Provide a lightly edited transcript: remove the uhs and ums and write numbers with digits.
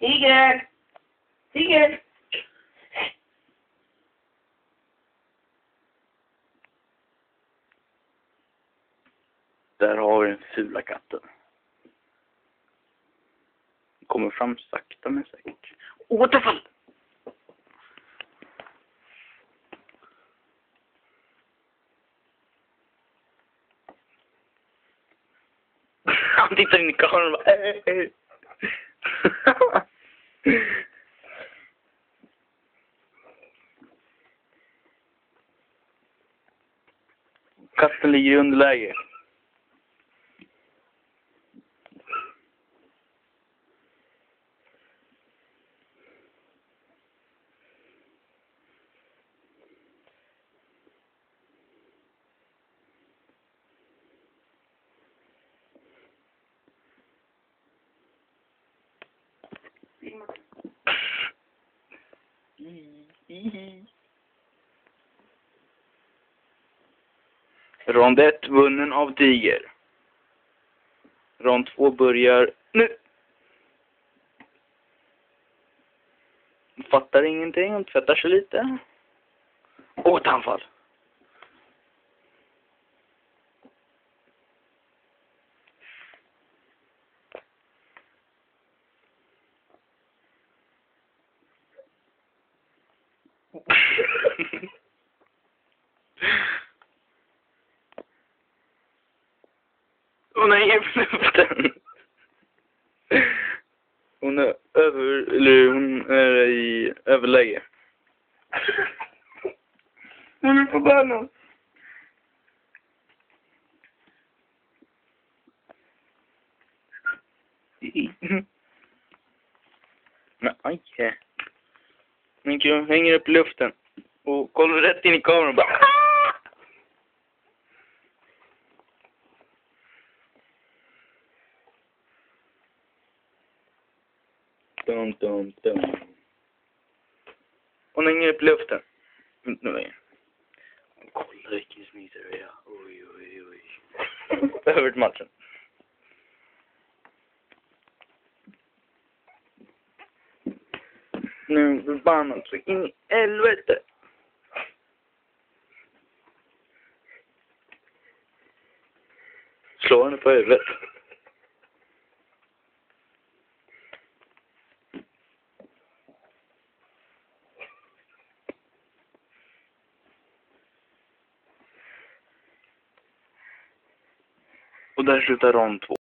Tiger! Tiger! Där har vi den fula katten. Kommer fram sakta men säkert. Återfall! Han tittar in i kameran och bara Katten ligger i underläge. Rond 1 vunnen av Tiger. Rond 2 börjar nu. Fattar ingenting och tvättar sig lite. Återanfall. Hon är i luften. Hon är i överläge. Hon är på banan. Men aj. Men hon hänger upp i luften och kollar rätt in i kameran och bara dum, dum, dum. Hon hänger upp i luften. Nu är kolla vilken smitare det är. Oj, oj, oj. Över till matchen. Nu förbannat så in i helvete. Slå henne på huvudet. Och där slutar rond 2.